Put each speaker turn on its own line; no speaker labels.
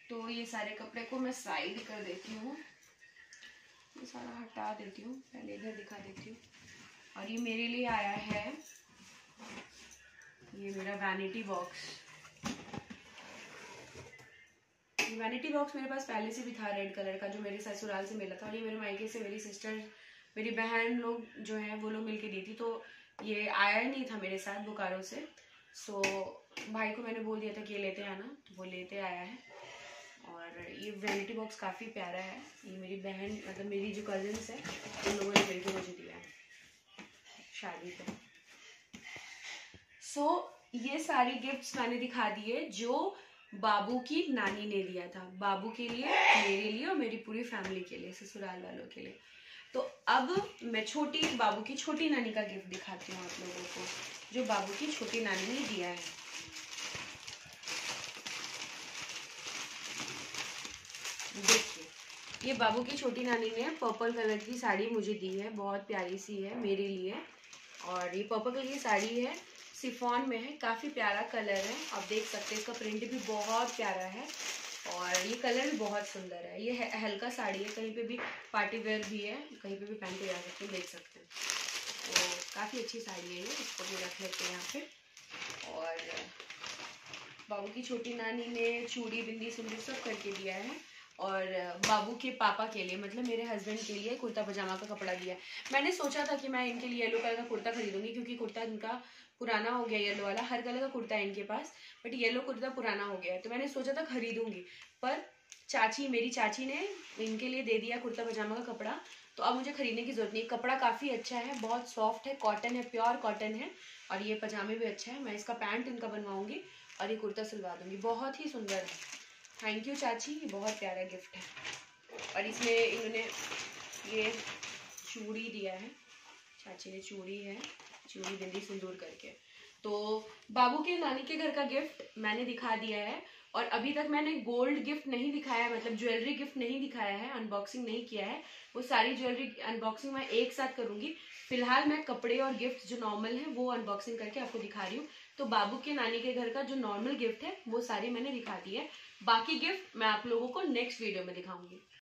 तो ये सारे कपड़े को मैं साइड कर देती हूँ, ये सारा हटा देती हूँ, पहले इधर दिखा देती हूँ। और ये मेरे लिए आया है, ये मेरा वैनिटी बॉक्स। ये वैनिटी बॉक्स मेरे पास पहले से भी था रेड कलर का, जो मेरे ससुराल से मिला था। और ये मेरे मायके से मेरी सिस्टर, मेरी बहन लोग जो है वो लोग मिलके दी थी, तो ये आया ही नहीं था मेरे साथ बोकारो से। सो भाई को मैंने बोल दिया था कि ये लेते आना, तो वो लेते आया है। और ये वैनिटी बॉक्स काफ़ी प्यारा है। ये मेरी बहन, मतलब मेरी जो कजिन्स है, उन लोगों ने मिलके मुझे दिया है शादी पे। सो ये सारी गिफ्ट्स मैंने दिखा दिए जो बाबू की नानी ने दिया था, बाबू के लिए, मेरे लिए और मेरी पूरी फैमिली के लिए, ससुराल वालों के लिए। तो अब मैं बाबू की छोटी नानी का गिफ्ट दिखाती हूँ आप लोगों को, जो बाबू की छोटी नानी ने दिया है। देखिए, ये बाबू की छोटी नानी ने पर्पल कलर की साड़ी मुझे दी है, बहुत प्यारी सी है मेरे लिए। और ये पर्पल कलर की साड़ी है, सिफॉन में है, काफ़ी प्यारा कलर है, आप देख सकते हैं। इसका प्रिंट भी बहुत प्यारा है और ये कलर भी बहुत सुंदर है। ये हल्का साड़ी है, कहीं पे भी पार्टी वेयर भी है, कहीं पे भी पहन के जा सकते हैं, देख सकते हैं। तो काफ़ी अच्छी साड़ी है ये, इसको भी रख लेते हैं यहाँ पे। और बाबू की छोटी नानी ने चूड़ी, बिंदी, सिंदूर सब करके दिया है। और बाबू के पापा के लिए, मतलब मेरे हस्बैंड के लिए, कुर्ता पजामा का कपड़ा दिया है। मैंने सोचा था कि मैं इनके लिए येलो कलर का कुर्ता खरीदूंगी, क्योंकि कुर्ता इनका पुराना हो गया, येलो वाला। हर कलर का कुर्ता है इनके पास, बट येलो कुर्ता पुराना हो गया है, तो मैंने सोचा था खरीदूंगी। पर मेरी चाची ने इनके लिए दे दिया कुर्ता पजामा का कपड़ा, तो अब मुझे खरीदने की जरूरत नहीं। कपड़ा काफ़ी अच्छा है, बहुत सॉफ्ट है, कॉटन है, प्योर कॉटन है। और ये पजामे भी अच्छा है। मैं इसका पैंट इनका बनवाऊंगी और ये कुर्ता सिलवा दूंगी, बहुत ही सुंदर है। थैंक यू चाची, ये बहुत प्यारा गिफ्ट है। और इसमें इन्होंने ये चूड़ी दिया है, चाची ने चूड़ी है, चूड़ी, बिंदी, सिंदूर करके। तो बाबू के नानी के घर का गिफ्ट मैंने दिखा दिया है। और अभी तक मैंने गोल्ड गिफ्ट नहीं दिखाया है, मतलब ज्वेलरी गिफ्ट नहीं दिखाया है, अनबॉक्सिंग नहीं किया है। वो सारी ज्वेलरी अनबॉक्सिंग मैं एक साथ करूंगी। फिलहाल मैं कपड़े और गिफ्ट जो नॉर्मल है वो अनबॉक्सिंग करके आपको दिखा रही हूँ। तो बाबू के नानी के घर का जो नॉर्मल गिफ्ट है वो सारी मैंने दिखा दी है। बाकी गिफ्ट मैं आप लोगों को नेक्स्ट वीडियो में दिखाऊंगी।